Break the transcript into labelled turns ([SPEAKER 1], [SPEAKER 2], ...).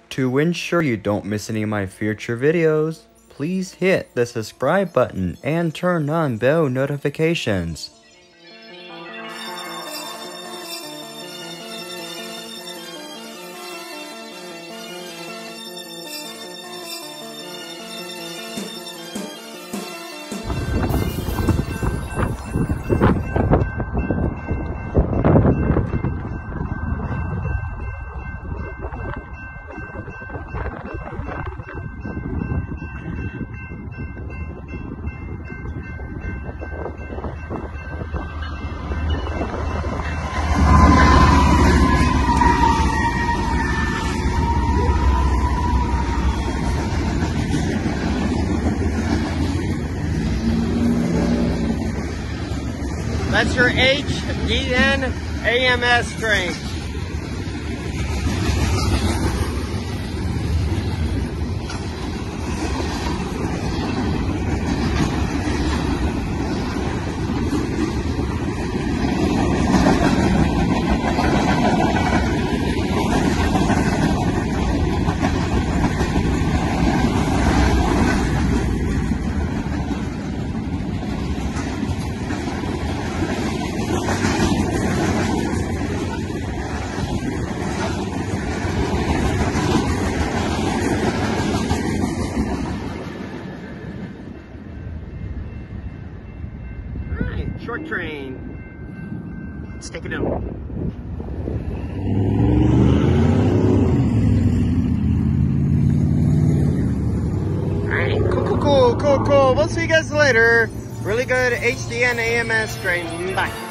[SPEAKER 1] To ensure you don't miss any of my future videos, please hit the subscribe button and turn on bell notifications.
[SPEAKER 2] That's your HDN AMS train. Short train. Let's take it in. Alright, cool. We'll see you guys later. Really good HDN AMS train. Bye.